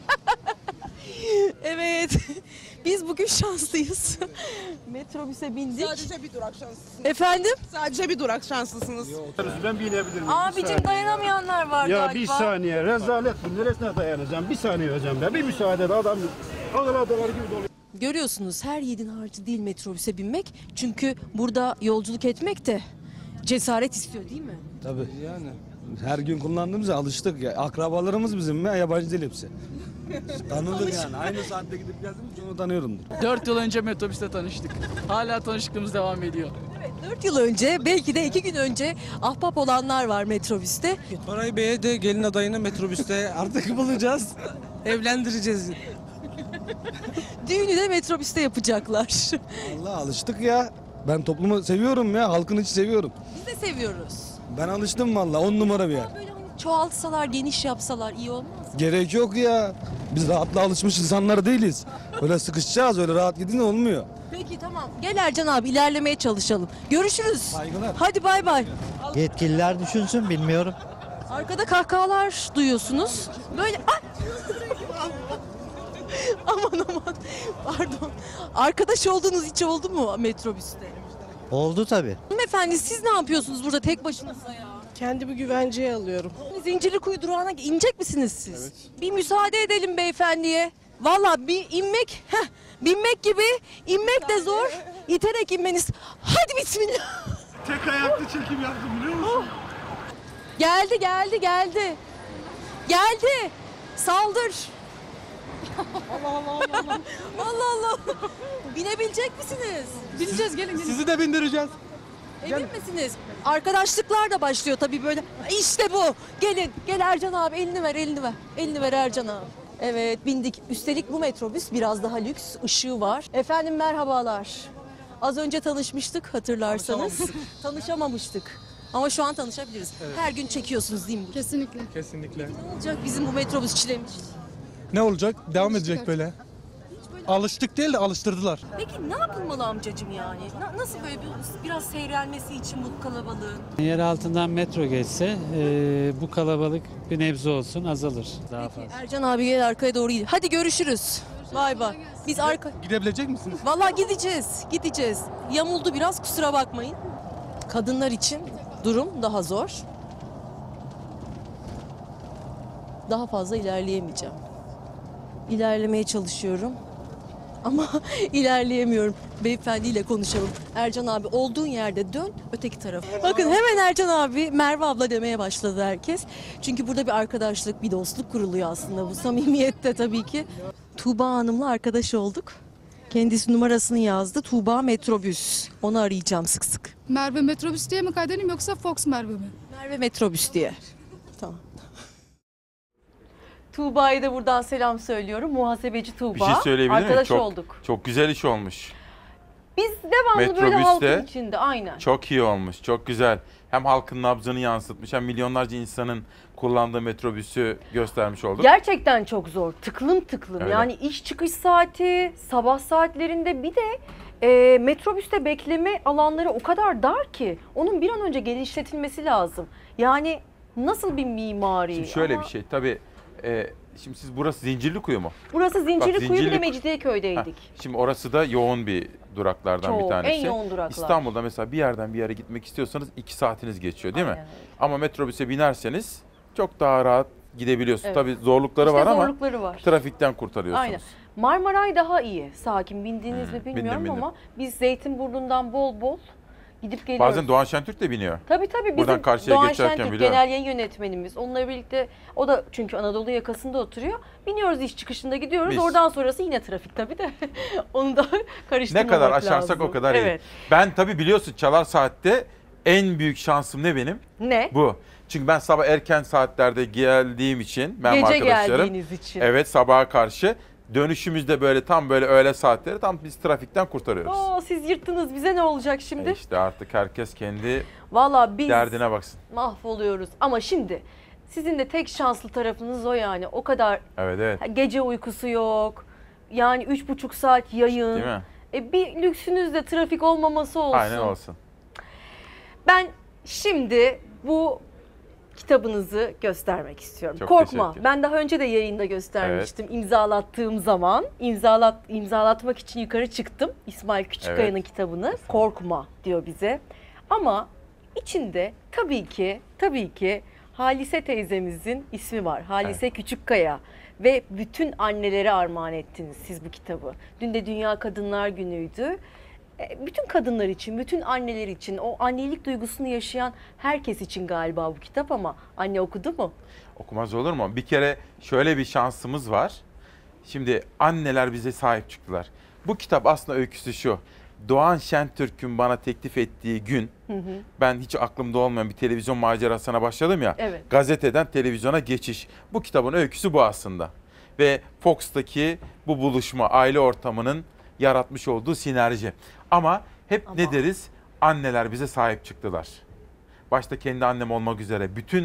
Evet. Biz bugün şanslıyız. Metrobüse bindik. Sadece bir durak şanslısınız. Efendim? Sadece bir durak şanslısınız. Ben binebilir miyim? Abicim dayanamayanlar var Ya galiba. bir saniye, rezalet bu. Neresine dayanacağım? Bir saniye hocam ya. Bir müsaade et adam. Adalar gibi dolu. Görüyorsunuz her yiğidin harcı değil metrobüse binmek. Çünkü burada yolculuk etmek de cesaret istiyor değil mi? Tabii yani. Her gün kullandığımıza alıştık ya. Akrabalarımız bizim ya, yabancı değil hepsi. Tanıdık yani. Aynı saatte gidip geldiğimiz için onu tanıyorumdur. 4 yıl önce metrobüste tanıştık. Hala tanışıklığımız devam ediyor. Evet, 4 yıl önce belki de 2 gün önce ahbap olanlar var metrobüste. Koray Bey'e de gelin adayını metrobüste artık bulacağız. Evlendireceğiz. Düğünü de metrobüste yapacaklar. Allah alıştık ya. Ben toplumu seviyorum ya. Halkın içi seviyorum. Biz de seviyoruz. Ben alıştım vallahi 10 numara bir yer. Böyle hani çoğaltsalar, geniş yapsalar iyi olmaz mı? Gerek yok ya. Biz rahatla alışmış insanlar değiliz. Öyle sıkışacağız, öyle rahat gidin olmuyor. Peki tamam. Gel Ercan abi ilerlemeye çalışalım. Görüşürüz. Saygılar. Hadi bay bay. Yetkililer düşünsün bilmiyorum. Arkada kahkahalar duyuyorsunuz. Böyle aman pardon. Arkadaş olduğunuz hiç oldu mu metrobüste? Oldu tabii. Hanımefendi siz ne yapıyorsunuz burada tek başınıza ya? Kendimi güvenceye alıyorum. Zincirlikuyu durağına inecek misiniz siz? Evet. Bir müsaade edelim beyefendiye. Valla bir inmek, binmek gibi, inmek de zor. İterek inmeniz. Hadi bismillah. Tek ayaklı çekim yaptım biliyor musun? Geldi. Geldi. Saldır. Allah. Binebilecek misiniz? Bineceğiz gelin. Sizi de bindireceğiz. Emin misiniz? Arkadaşlıklar da başlıyor tabii böyle. İşte bu. Gelin. Gel Ercan abi elini ver. Elini ver Ercan abi. Evet bindik. Üstelik bu metrobüs biraz daha lüks. Işığı var. Efendim merhabalar. Az önce tanışmıştık hatırlarsanız. Tanışamamıştık. Ama şu an tanışabiliriz. Evet. Her gün çekiyorsunuz değil mi? Kesinlikle. Kesinlikle. Ne olacak bizim bu metrobüs çilemiz? Ne olacak? Devam edecek böyle. Alıştık değil de alıştırdılar. Peki ne yapılmalı amcacığım yani? Nasıl böyle biraz seyrelmesi için bu kalabalığın? Yer altından metro geçse bu kalabalık bir nebze olsun azalır daha fazla. Ercan abi gel arkaya doğru gidelim. Hadi görüşürüz. Bay bay. Biz arka... Gidebilecek misiniz? Vallahi gideceğiz. Yamuldu biraz kusura bakmayın. Kadınlar için durum daha zor. Daha fazla ilerleyemeyeceğim. İlerlemeye çalışıyorum. Ama ilerleyemiyorum. Beyefendiyle konuşalım. Ercan abi olduğun yerde dön öteki tarafa. Bakın hemen Ercan abi Merve abla demeye başladı herkes. Çünkü burada bir arkadaşlık, bir dostluk kuruluyor aslında bu samimiyette tabii ki. Tuğba Hanım'la arkadaş olduk. Kendisi numarasını yazdı. Tuğba Metrobüs. Onu arayacağım sık sık. Merve Metrobüs diye mi kaydedeyim yoksa Fox Merve mi? Merve Metrobüs diye. Tamam. Tuğba'ya da buradan selam söylüyorum. Muhasebeci Tuğba. Bir şey söyleyebilir miyim? Arkadaş olduk. Çok güzel iş olmuş. Biz devamlı böyle halkın içinde, aynen. Çok iyi olmuş, çok güzel. Hem halkın nabzını yansıtmış hem milyonlarca insanın kullandığı metrobüsü göstermiş olduk. Gerçekten çok zor, tıklım tıklım. Öyle. Yani iş çıkış saati, sabah saatlerinde bir de metrobüste bekleme alanları o kadar dar ki onun bir an önce genişletilmesi lazım. Yani nasıl bir mimari? Şimdi şöyle bir şey tabii, şimdi siz burası Zincirlikuyu mu? Burası Zincirlikuyu, bir de Mecidiyeköy'deydik. Şimdi orası da yoğun bir duraklardan bir tanesi. En yoğun duraklar. İstanbul'da mesela bir yerden bir yere gitmek istiyorsanız 2 saatiniz geçiyor değil mi? Ama metrobüse binerseniz çok daha rahat gidebiliyorsunuz. Evet. Tabii zorlukları var ama var. trafikten kurtarıyorsunuz. Aynen. Marmaray daha iyi, sakin. Bindiniz mi bilmiyorum bindim. ama biz Zeytinburnu'ndan bol bol gidip geliyoruz. Bazen Doğan Şentürk de biniyor. Tabii Buradan bizim karşıya Doğan geçerken Şentürk biliyorum. genel yayın yönetmenimiz. Onunla birlikte, o da çünkü Anadolu yakasında oturuyor. Biniyoruz, iş çıkışında gidiyoruz. Biz. Oradan sonrası yine trafik tabii de. Onu da karıştırmamak Ne kadar lazım. aşarsak o kadar Evet. iyi. Ben tabii biliyorsun Çalar Saat'te en büyük şansım ne benim? Ne? Bu. Çünkü ben sabah erken saatlerde geldiğim için, ben Gece arkadaşlarım. geldiğiniz için. Evet, sabaha karşı. Dönüşümüzde böyle tam böyle öğle saatleri tam biz trafikten kurtarıyoruz. Oo, siz yırttınız, bize ne olacak şimdi? İşte artık herkes kendi Vallahi biz derdine baksın. mahvoluyoruz. Ama şimdi sizin de tek şanslı tarafınız o yani. O kadar Evet. gece uykusu yok. Yani 3,5 saat yayın. Değil mi? Bir lüksünüz de trafik olmaması olsun. Aynen olsun. Ben şimdi bu kitabınızı göstermek istiyorum. Çok Korkma. teşekkür ederim. Ben daha önce de yayında göstermiştim. İmzalattığım zaman imzalatmak için yukarı çıktım. İsmail Küçükkaya'nın kitabını. Korkma diyor bize. Ama içinde tabii ki Halise teyzemizin ismi var. Halise Küçükkaya. Ve bütün annelere armağan ettiniz siz bu kitabı. Dün de Dünya Kadınlar Günü'ydü. Bütün kadınlar için, bütün anneler için, o annelik duygusunu yaşayan herkes için galiba bu kitap, ama anne okudu mu? Okumaz olur mu? Bir kere şöyle bir şansımız var. Şimdi anneler bize sahip çıktılar. Bu kitap aslında öyküsü şu. Doğan Şentürk'ün bana teklif ettiği gün, ben hiç aklımda olmayan bir televizyon macerasına başladım ya. Evet. Gazeteden televizyona geçiş. Bu kitabın öyküsü bu aslında. Ve Fox'taki bu buluşma, aile ortamının yaratmış olduğu sinerji. Ama ne deriz? Anneler bize sahip çıktılar. Başta kendi annem olmak üzere bütün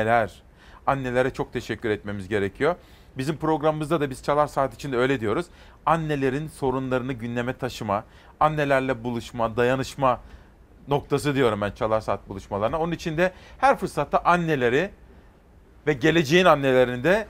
annelere çok teşekkür etmemiz gerekiyor. Bizim programımızda da biz Çalar Saat içinde öyle diyoruz. Annelerin sorunlarını gündeme taşıma, annelerle buluşma, dayanışma noktası diyorum ben Çalar Saat buluşmalarına. Onun için de her fırsatta anneleri ve geleceğin annelerini de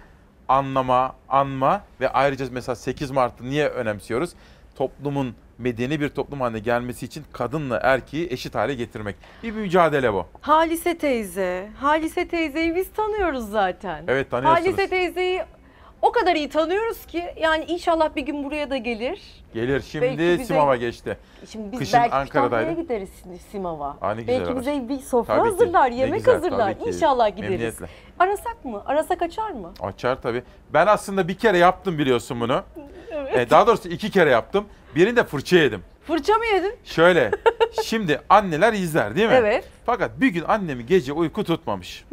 anma ve ayrıca mesela 8 Mart'ı niye önemsiyoruz? Toplumun medeni bir toplum haline gelmesi için kadınla erkeği eşit hale getirmek. Bir mücadele bu. Halise teyzeyi biz tanıyoruz zaten. Evet, tanıyorsunuz. Halise teyzeyi o kadar iyi tanıyoruz ki yani inşallah bir gün buraya da gelir. Gelir. Şimdi Simav'a geçti. Şimdi biz kışın belki Ankara'daydı. Kütahya'ya gideriz Simav'a. Belki bize bir sofra tabii hazırlar, ki. yemek güzel, hazırlar. İnşallah gideriz. Memnuniyetle. Arasak mı? Arasak açar mı? Açar tabii. Ben aslında bir kere yaptım biliyorsun bunu. Evet. Daha doğrusu 2 kere yaptım. Birinde fırça yedim. Fırça mı yedin? Şöyle, şimdi anneler izler değil mi? Evet. Fakat bir gün annemi gece uyku tutmamış.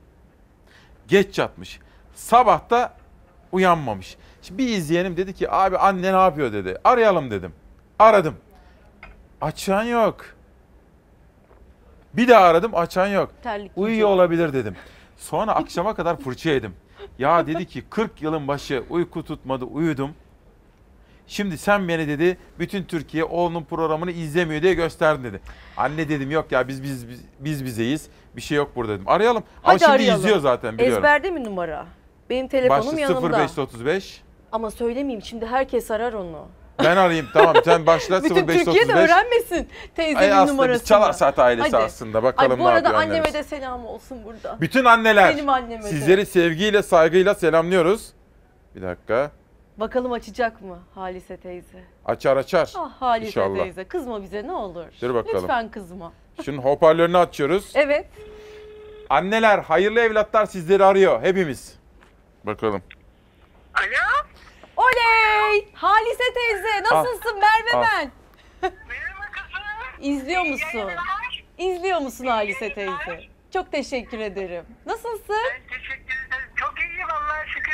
Geç yatmış. Sabah da uyanmamış. Şimdi bir izleyenim dedi ki abi anne ne yapıyor dedi. Arayalım dedim. Aradım. Açan yok. Bir daha aradım, açan yok. Uyuyor olabilir dedim. Sonra akşama kadar fırça yedim. Ya dedi ki 40 yılın başı uyku tutmadı, uyudum. Şimdi sen beni dedi bütün Türkiye oğlunun programını izlemiyor diye gösterdin dedi. Anne dedim yok ya biz bizeyiz. Bir şey yok burada dedim. Arayalım. Ama Hadi şimdi arayalım. izliyor zaten biliyorum. Ezberde mi numara? Benim telefonum Başta yanımda. 0535. Ama söylemeyeyim, şimdi herkes arar onu. Ben arayayım tamam sen başla 0535. Bütün Türkiye de öğrenmesin teyzemin aslında numarasını. Biz Çalar Saat ailesi Hadi. aslında. Bakalım bu arada ne yapıyor anneme annemiz. de selam olsun burada. Bütün anneler. Benim anneme de. Sizleri sevgiyle, saygıyla selamlıyoruz. Bir dakika. Bakalım açacak mı Halise teyze? Açar. Ah Halise İnşallah. teyze, kızma bize ne olur. Dur bakalım. Lütfen kızma. Şunun hoparlörünü açıyoruz. Evet. Anneler, hayırlı evlatlar sizleri arıyor hepimiz. Bakalım. Alo. Oley! Halise teyze nasılsın? Merve ben. Merhaba kızım. İzliyor musun? İzliyor musun Halise teyze? Çok teşekkür ederim. Nasılsın? Ben teşekkür ederim. Çok iyi vallahi şükür.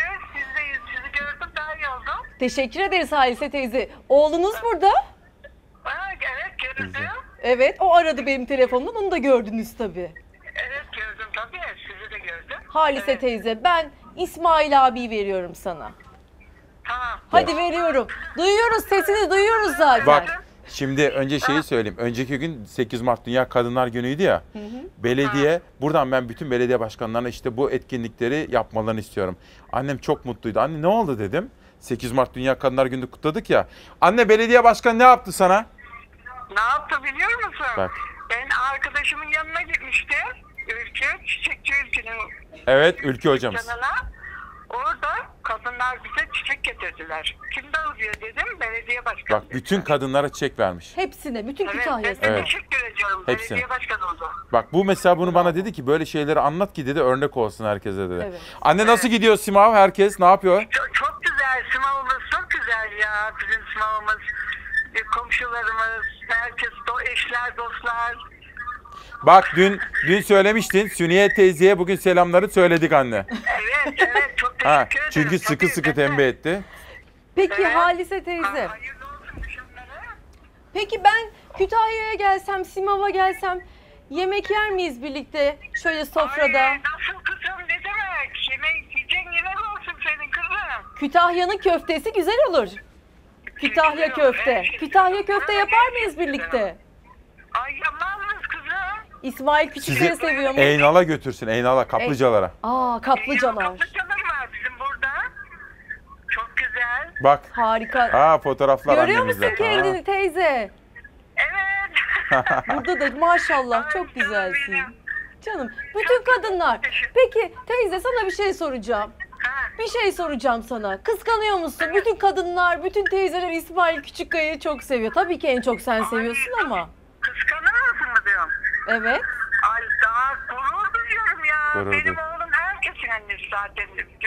Sizi gördüm daha iyi oldum. Teşekkür ederiz Halise teyze. Oğlunuz burada? Evet, o aradı benim telefonumdan, onu da gördünüz tabii. Evet gördüm tabii, sizi de gördüm. Halise teyze, ben İsmail abiyi veriyorum sana. Tamam. Hadi veriyorum. Duyuyoruz, sesini duyuyoruz zaten. Bak şimdi önce şeyi söyleyeyim. Önceki gün 8 Mart Dünya Kadınlar Günü'ydü ya. Belediye, buradan ben bütün belediye başkanlarına işte bu etkinlikleri yapmalarını istiyorum. Annem çok mutluydu. Anne ne oldu dedim. 8 Mart Dünya Kadınlar Günü'nü kutladık ya. Anne belediye başkanı ne yaptı sana? Ne yaptı biliyor musun? Bak. Ben arkadaşımın yanına gitmiştim. Ülke, Çiçekçi Ülke'nin Evet, Ülke hocamız. yanına. Orada kadınlar bize çiçek getirdiler. Kim dağıtıyor dedim, belediye başkanı. Bak bütün kadınlara çiçek vermiş. Hepsine, bütün Kütahya'sına. Evet, ben de teşekkür ediyorum. Hepsine. Belediye başkanı oldu. Bak bu mesela bunu bana dedi ki böyle şeyleri anlat ki dedi, örnek olsun herkese dedi. Evet. Anne nasıl gidiyor Simav? Herkes ne yapıyor? Çok güzel, Simav'ımız çok güzel ya. Bizim Simav'ımız, komşularımız, herkes, eşler, dostlar. Bak dün söylemiştin Sünniye teyzeye bugün selamları söyledik anne. Evet, çok teşekkür ederim. Çünkü sıkı tembih etti. Peki Halise teyze. Peki ben Kütahya'ya gelsem, Simav'a gelsem yemek yer miyiz birlikte şöyle sofrada? Ay, nasıl kızım, ne demek? Yemek olsun senin kızım. Kütahya'nın köftesi güzel olur. Kütahya köfte. Kütahya köfte yapar mıyız birlikte? Ay yapmaz mıyız kızım? İsmail Küçükleri seviyormuş. Eynal'a götürsün, Eynal'a, kaplıcalara. Kaplıcalar. Kaplıcalar var bizim burada. Çok güzel. Bak. Harika. Fotoğraflar Görüyor annemizde. musun kendini teyze? Evet. Burada da maşallah çok güzelsin. Canım bütün kadınlar. Peki teyze sana bir şey soracağım. Bir şey soracağım sana. Kıskanıyor musun? Bütün kadınlar, bütün teyzeler İsmail Küçükkaya'yı çok seviyor. Tabii ki en çok sen seviyorsun ama. Kıskanır mısın mı diyorum? Evet. Ay daha gurur duyuyorum ya. Gurur Benim duy. oğlum herkesin annesi zaten.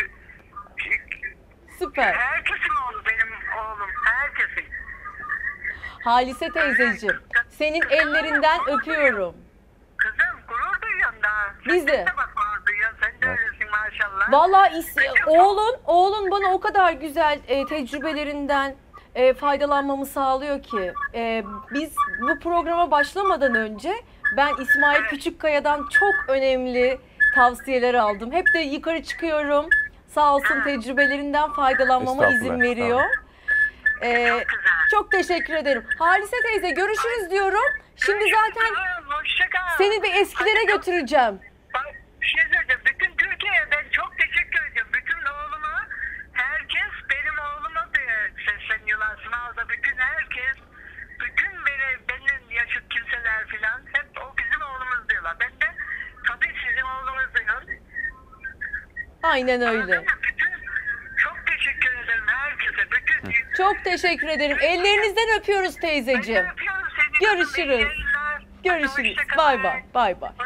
Süper. Herkesin oğlu benim oğlum. Herkesin. Halise teyzeciğim, senin ellerinden öpüyorum. Kızım gurur duyuyorum daha. Biz de. Bak gurur duyuyorsun. Sen de öylesin maşallah. Vallahi oğlun bana o kadar güzel tecrübelerinden faydalanmamı sağlıyor ki. Biz bu programa başlamadan önce ben İsmail Küçükkaya'dan çok önemli tavsiyeler aldım. Hep de yukarı çıkıyorum. Sağ olsun tecrübelerinden faydalanmama izin veriyor. Çok teşekkür ederim. Halise teyze görüşürüz diyorum. Şimdi zaten seni bir eskilere götüreceğim. Bir şey söyleyeceğim. Bütün Türkiye'ye ben çok teşekkür ediyorum. Bütün oğluma, herkes benim oğluma sesleniyorlar. Sınavda bütün herkes, bütün benim yaşıt kimseler filan hep o bizim oğlumuz diyorlar. Ben de tabii sizin oğlunuz diyorum. Aynen öyle. Çok teşekkür ederim herkese. Çok teşekkür ederim. Ellerinizden öpüyoruz teyzeciğim. Görüşürüz. Görüşürüz. Bay bay. Bay bay.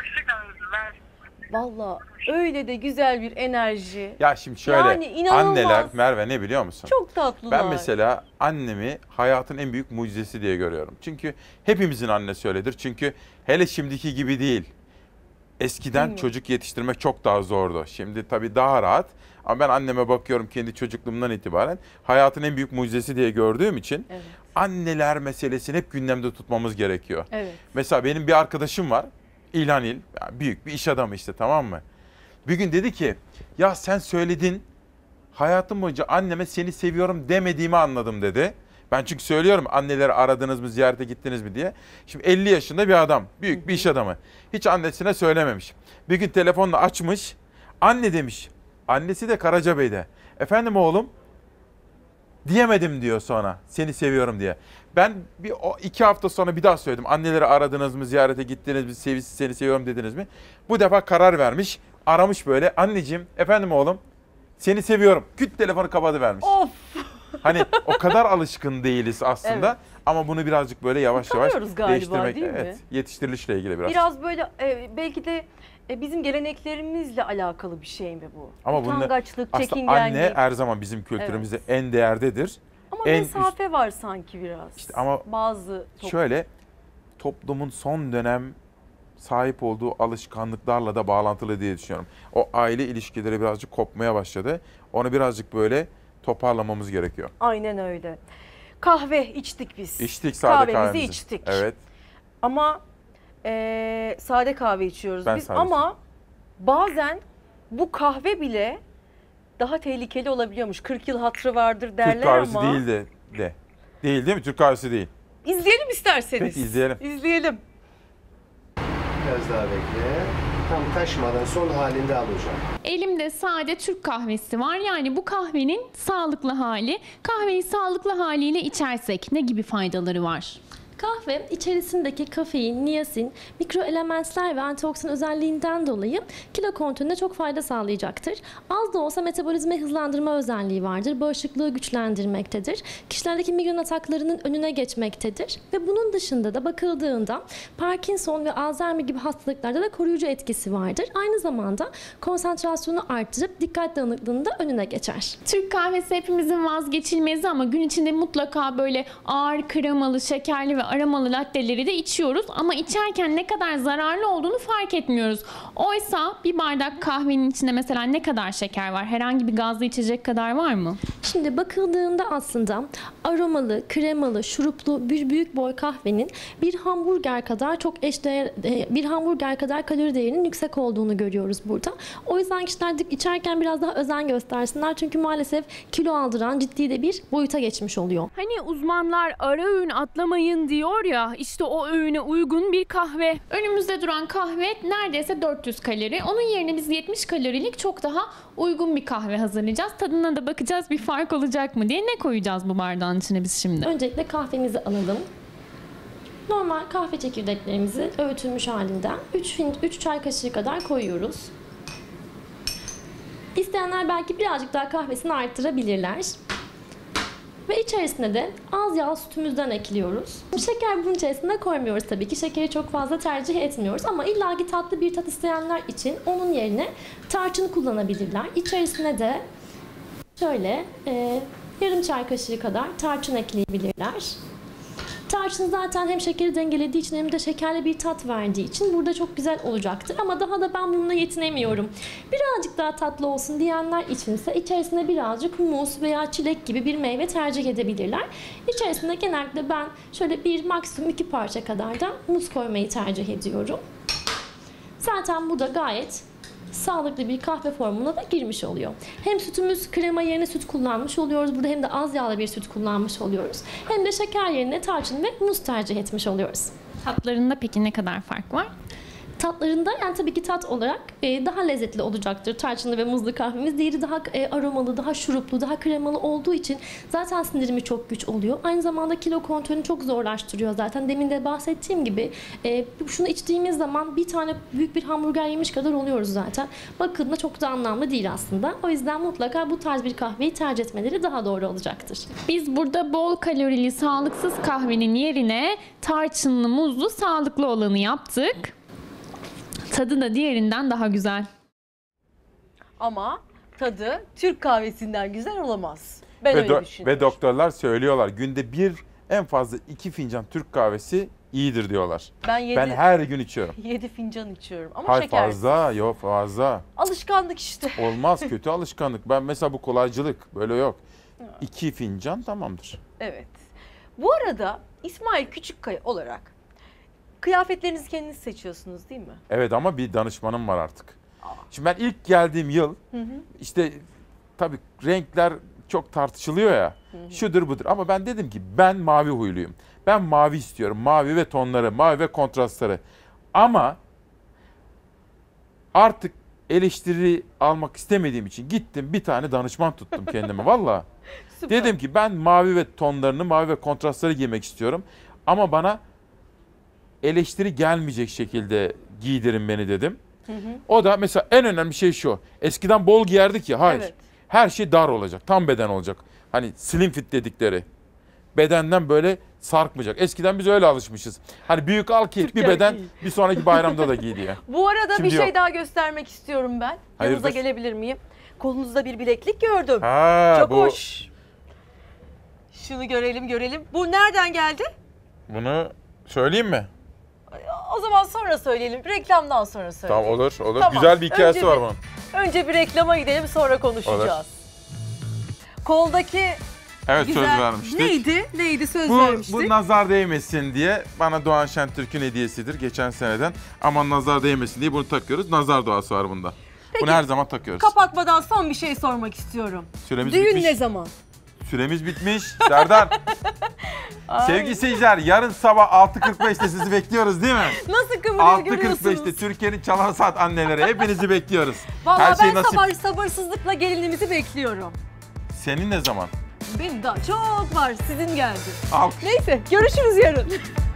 Vallahi öyle de güzel bir enerji. Ya şimdi şöyle, Yani inanılmaz. anneler Merve ne biliyor musun? Çok tatlılar. Ben mesela annemi hayatın en büyük mucizesi diye görüyorum. Çünkü hepimizin annesi öyledir. Çünkü hele şimdiki gibi değil. Eskiden çocuk yetiştirmek çok daha zordu. Şimdi tabii daha rahat. Ama ben anneme bakıyorum kendi çocukluğumdan itibaren. Hayatın en büyük mucizesi diye gördüğüm için anneler meselesini hep gündemde tutmamız gerekiyor. Evet. Mesela benim bir arkadaşım var. İlhan İl. Yani büyük bir iş adamı işte, tamam mı? Bir gün dedi ki ya sen söyledin, hayatım boyunca anneme seni seviyorum demediğimi anladım dedi. Ben çünkü söylüyorum anneleri aradınız mı, ziyarete gittiniz mi diye. Şimdi 50 yaşında bir adam, büyük bir iş adamı. Hiç annesine söylememiş. Bir gün telefonla açmış, anne demiş. Annesi de Karacabey'de. Efendim oğlum? Diyemedim diyor sonra, seni seviyorum diye. Ben 2 hafta sonra bir daha söyledim. Anneleri aradınız mı, ziyarete gittiniz mi, seni seviyorum dediniz mi? Bu defa karar vermiş, aramış böyle. Anneciğim, efendim oğlum, seni seviyorum. Küt telefonu kapatıvermiş. Of! Hani o kadar alışkın değiliz aslında ama bunu birazcık böyle yavaş yavaş değiştirmek. Değil mi? Yetiştirilişle ilgili biraz. Biraz böyle belki de bizim geleneklerimizle alakalı bir şey mi bu? Ama bunu Utangaçlık, aslında çekingenlik. anne her zaman bizim kültürümüzde en değerdedir. Ama mesafe var sanki biraz. İşte ama bazı şöyle toplumun son dönem sahip olduğu alışkanlıklarla da bağlantılı diye düşünüyorum. O aile ilişkileri birazcık kopmaya başladı. Onu birazcık böyle toparlamamız gerekiyor. Aynen öyle. Kahve içtik biz. İçtik, sade Kahvemizi kahvemizi. içtik. Evet. Ama sade kahve içiyoruz Ben biz. sade Ama bazen bu kahve bile daha tehlikeli olabiliyormuş. 40 yıl hatırı vardır derler Türk kahvesi ama. değil de. Değil mi? Türk kahvesi değil. İzleyelim isterseniz. Peki izleyelim. İzleyelim. Biraz daha bekle. Tam taşmadan son halinde alacağım. Elimde sade Türk kahvesi var. Yani bu kahvenin sağlıklı hali. Kahveyi sağlıklı haliyle içersek ne gibi faydaları var? Kahve içerisindeki kafein, niyasin, mikroelementler ve antioksidan özelliğinden dolayı kilo kontrolüne çok fayda sağlayacaktır. Az da olsa metabolizmayı hızlandırma özelliği vardır. Bağışıklığı güçlendirmektedir. Kişilerdeki migren ataklarının önüne geçmektedir. Ve bunun dışında da bakıldığında Parkinson ve Alzheimer gibi hastalıklarda da koruyucu etkisi vardır. Aynı zamanda konsantrasyonu arttırıp dikkat dağınıklığını da önüne geçer. Türk kahvesi hepimizin vazgeçilmezi ama gün içinde mutlaka böyle ağır kremalı, şekerli ve aromalı latteleri de içiyoruz ama içerken ne kadar zararlı olduğunu fark etmiyoruz. Oysa bir bardak kahvenin içinde mesela ne kadar şeker var? Herhangi bir gazlı içecek kadar var mı? Şimdi bakıldığında aslında aromalı, kremalı, şuruplu bir büyük boy kahvenin bir hamburger kadar çok bir hamburger kadar kalori değerinin yüksek olduğunu görüyoruz burada. O yüzden kişiler içerken biraz daha özen göstersinler çünkü maalesef kilo aldıran ciddi de bir boyuta geçmiş oluyor. Hani uzmanlar ara öğün atlamayın diyor ya, işte o öğüne uygun bir kahve. Önümüzde duran kahve neredeyse 400 kalori. Onun yerine biz 70 kalorilik çok daha uygun bir kahve hazırlayacağız. Tadına da bakacağız, bir fark olacak mı diye. Ne koyacağız bu bardağın içine biz şimdi? Öncelikle kahvemizi alalım. Normal kahve çekirdeklerimizi öğütülmüş halinden 3 çay kaşığı kadar koyuyoruz. İsteyenler belki birazcık daha kahvesini arttırabilirler. Ve içerisine de az yağ sütümüzden ekliyoruz. Şeker bunun içerisine koymuyoruz tabii ki. Şekeri çok fazla tercih etmiyoruz ama illaki tatlı bir tat isteyenler için onun yerine tarçın kullanabilirler. İçerisine de şöyle yarım çay kaşığı kadar tarçın ekleyebilirler. Tarçın zaten hem şekeri dengelediği için hem de şekerli bir tat verdiği için burada çok güzel olacaktır. Ama daha da ben bununla yetinemiyorum, birazcık daha tatlı olsun diyenler içinse içerisine birazcık muz veya çilek gibi bir meyve tercih edebilirler. İçerisine genellikle ben şöyle bir maksimum 2 parça kadar da muz koymayı tercih ediyorum. Zaten bu da gayet sağlıklı bir kahve formuna da girmiş oluyor. Hem sütümüz krema yerine süt kullanmış oluyoruz burada, hem de az yağlı bir süt kullanmış oluyoruz. Hem de şeker yerine tarçın ve muz tercih etmiş oluyoruz. Tatlarında peki ne kadar fark var? Tatlarında yani tabii ki tat olarak daha lezzetli olacaktır tarçınlı ve muzlu kahvemiz. Diğeri daha aromalı, daha şuruplu, daha kremalı olduğu için zaten sindirimi çok güç oluyor. Aynı zamanda kilo kontrolünü çok zorlaştırıyor zaten. Demin de bahsettiğim gibi şunu içtiğimiz zaman bir tane büyük bir hamburger yemiş kadar oluyoruz zaten. Bakıldığında çok da anlamlı değil aslında. O yüzden mutlaka bu tarz bir kahveyi tercih etmeleri daha doğru olacaktır. Biz burada bol kalorili, sağlıksız kahvenin yerine tarçınlı, muzlu, sağlıklı olanı yaptık. Tadı da diğerinden daha güzel. Ama tadı Türk kahvesinden güzel olamaz. Ben öyle düşünüyorum. Ve doktorlar söylüyorlar günde en fazla 2 fincan Türk kahvesi iyidir diyorlar. Ben her gün içiyorum. 7 fincan içiyorum ama Hayır, şeker. fazla. Alışkanlık işte. Olmaz, kötü alışkanlık. Ben mesela bu kolaycılık böyle yok. 2 fincan tamamdır. Evet. Bu arada İsmail Küçükkaya olarak kıyafetlerinizi kendiniz seçiyorsunuz değil mi? Evet ama bir danışmanım var artık. Şimdi ben ilk geldiğim yıl işte tabii renkler çok tartışılıyor ya. Şudur budur ama ben dedim ki ben mavi huyluyum. Ben mavi istiyorum. Mavi ve tonları, mavi ve kontrastları. Ama artık eleştiri almak istemediğim için gittim bir tane danışman tuttum kendime valla. Dedim ki ben mavi ve tonlarını, mavi ve kontrastları giymek istiyorum. Ama bana eleştiri gelmeyecek şekilde giydirin beni dedim. O da mesela en önemli şey şu. Eskiden bol giyerdik ya. Hayır. Evet. Her şey dar olacak. Tam beden olacak. Hani slim fit dedikleri. Bedenden böyle sarkmayacak. Eskiden biz öyle alışmışız. Hani büyük al ki bir beden bir sonraki bayramda da giy diye. Bu arada Şimdi bir şey yok. daha göstermek istiyorum ben. Yanınıza gelebilir miyim? Kolunuzda bir bileklik gördüm. Çok hoş. Şunu görelim. Bu nereden geldi? Bunu söyleyeyim mi? O zaman sonra söyleyelim. Reklamdan sonra söyleyelim. Tamam olur. Tamam. Güzel bir hikayesi var bunun. Önce bir reklama gidelim, sonra konuşacağız. Olur. Koldaki Evet, Güzel. söz vermiştik. Neydi söz Bu vermiştik? nazar değmesin diye bana Doğan Şentürk'ün hediyesidir geçen seneden. Aman nazar değmesin diye bunu takıyoruz. Nazar duası var bunda. Peki, bunu her zaman takıyoruz. Kapatmadan son bir şey sormak istiyorum. Süremiz Düğün bitmiş. ne zaman? Süremiz bitmiş. Serdar. Sevgili seyirciler, yarın sabah 6.45'te sizi bekliyoruz değil mi? Nasıl kıvırıyor görüyorsunuz? 6.45'te Türkiye'nin Çalar Saat anneleri hepinizi bekliyoruz. Vallahi şey ben sabırsızlıkla gelinimizi bekliyorum. Senin ne zaman? Benim daha çok var. Sizin geldi. Alkış. Neyse, görüşürüz yarın.